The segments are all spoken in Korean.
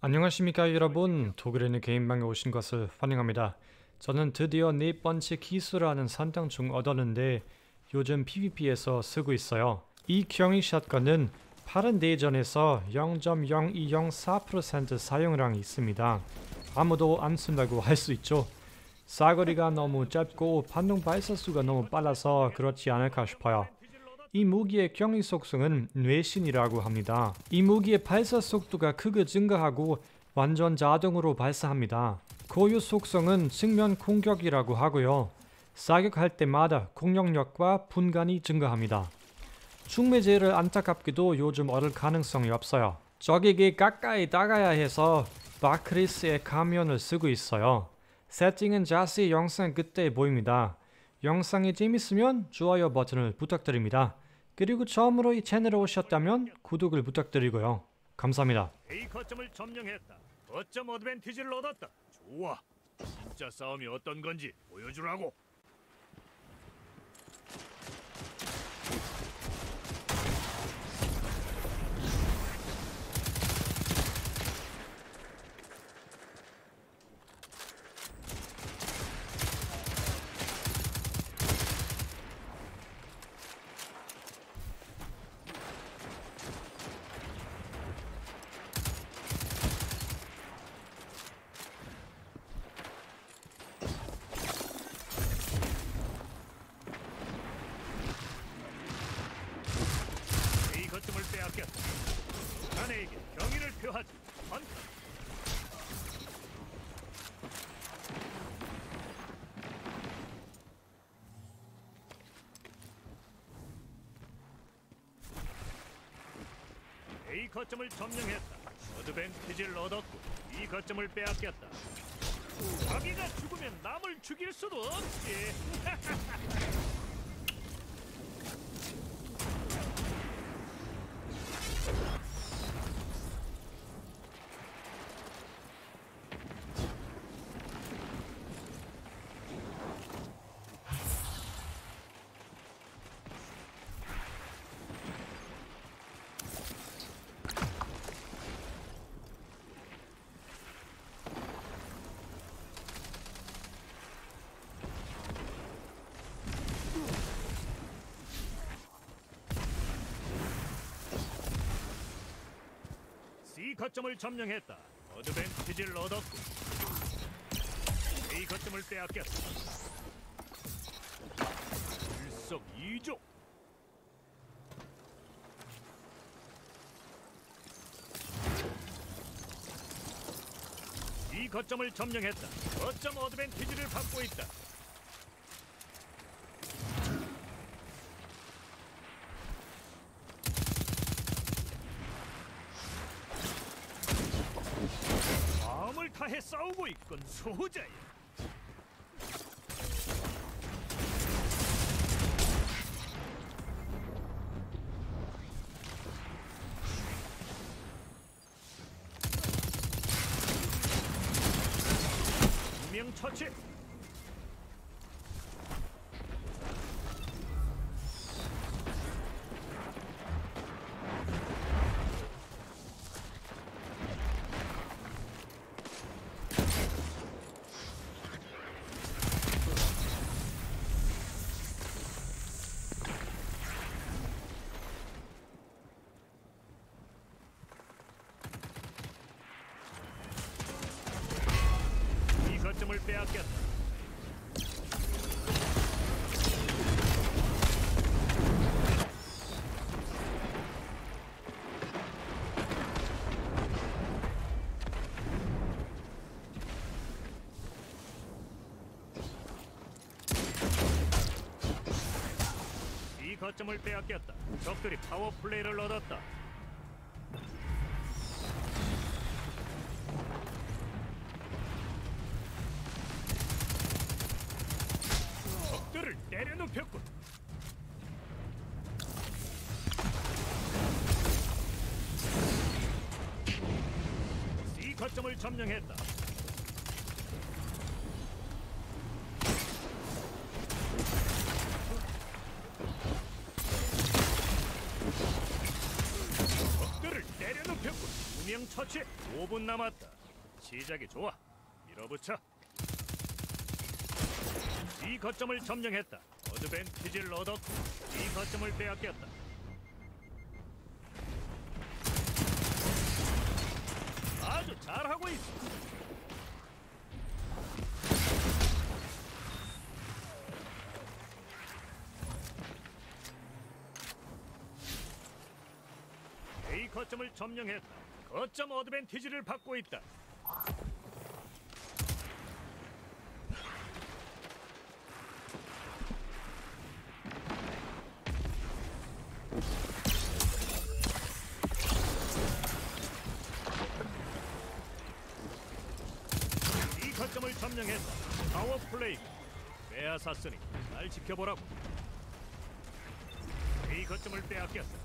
안녕하십니까 여러분. 독일에 있는 개인방에 오신 것을 환영합니다. 저는 드디어 네 번째 기술하는 산당 중 얻었는데 요즘 PVP에서 쓰고 있어요. 이 경이 샷건은 파란 대전에서 0.0204% 사용량이 있습니다. 아무도 안 쓴다고 할 수 있죠. 사거리가 너무 짧고 반동 발사수가 너무 빨라서 그렇지 않을까 싶어요. 이 무기의 경이 속성은 뇌신이라고 합니다. 이 무기의 발사 속도가 크게 증가하고 완전 자동으로 발사합니다. 고유 속성은 측면 공격이라고 하고요. 사격할 때마다 공격력과 분간이 증가합니다. 충매제를 안타깝게도 요즘 얻을 가능성이 없어요. 적에게 가까이 다가야 해서 바크리스의 가면을 쓰고 있어요. 세팅은 자세히 영상 끝에 보입니다. 영상이 재밌으면 좋아요 버튼을 부탁드립니다. 그리고 처음으로 이 채널에 오셨다면 구독을 부탁드리고요. 감사합니다. A 거점을 점령했다. 거점 어드밴티지를 얻었다. 좋아. 진짜 싸움이 어떤 건지 보여주라고. A 거점을 빼앗겼다. 자네에게 경의를 표하지. 헌터. A 거점을 점령했다. 어드밴티지를 얻었고 B 거점을 빼앗겼다. 자기가 죽으면 남을 죽일 수도 없지. C 거점을 점령했다. 어드밴티지를 얻었고 A 거점을 빼앗겼다. 일석이조. 이 거점을 점령했다. 거점 어드밴티지를 받고 있다. 마음을 다해 싸우고 있건 소자야. 명 처치. 이 거점을 빼앗겼다. 이 거점을 빼앗겼다. 적들이 파워 플레이를 얻었다. 적들을 때려눕혔군. C 거점을 점령했다. 적들을 때려눕혔군. 두명 처치. 처치. 5분 남았다. 시작이 좋아. 밀어붙여. 이 거점을 점령했다. 어드밴티지를 얻었고 이 거점을 빼앗겼다. 아주 잘하고 있어. A 거점을 점령했다. 거점 어드밴티지를 받고 있다. 이 거점을 점령했다. 파워 플레이. 빼앗았으니 날 지켜보라고. 이 거점을 빼앗겼다.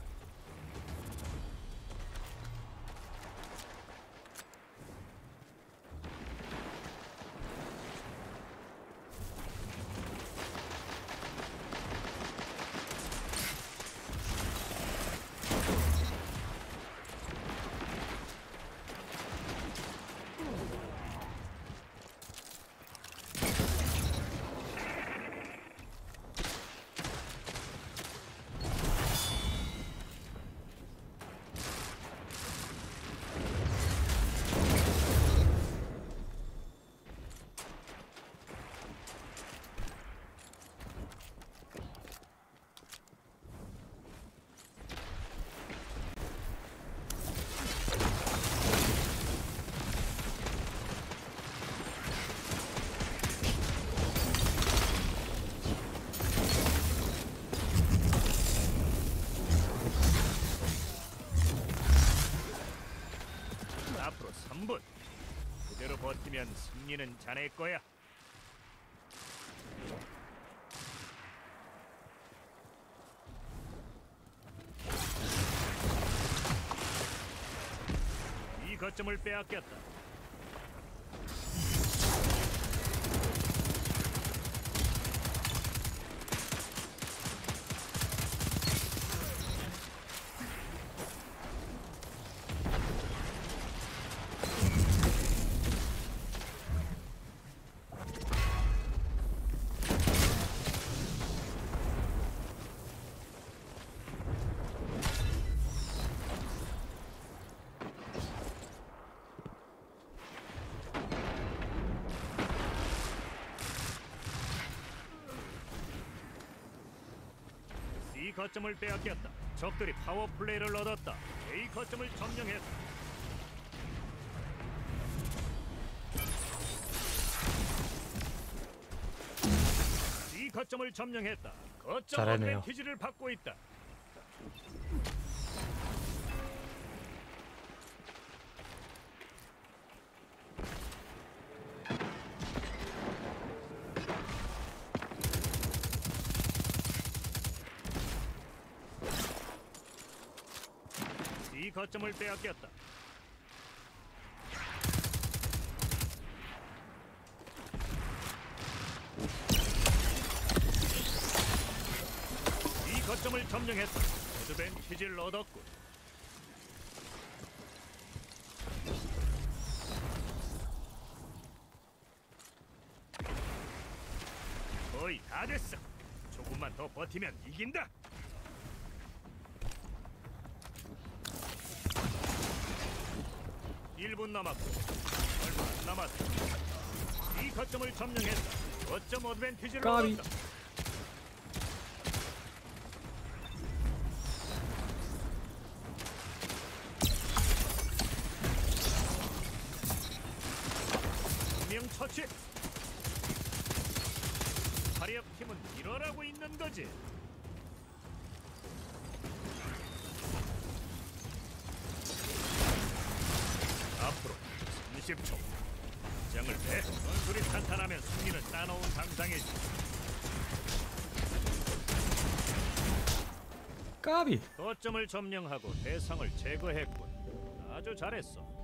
앞으로 3분. 그대로 버티면 승리는 자네 거야. 이 거점을 빼앗겼다. 이 거점을 빼앗겼다. 적들이 파워 플레이를 얻었다. A 거점을 점령했다. 이 거점을 점령했다. 거점 잘하네요. 어드밴티지를 받고 있다. 이 거점을 빼앗겼다. 이 거점을 점령했다. 어드밴티지를 얻었고 거의 다 됐어. 조금만 더 버티면 이긴다. (1분) 남았고 얼마 안 남았다. 이 거점을 점령했다. 거점 어드밴티지를 까비. 얻었다. 명 처치. 화력 팀은 일어나고 있는 거지. 앞으로 30초. 장을 내. 전술이 탄탄하면 승리는 따놓은 당상이지. 까비. 거점을 점령하고 대상을 제거했군. 아주 잘했어.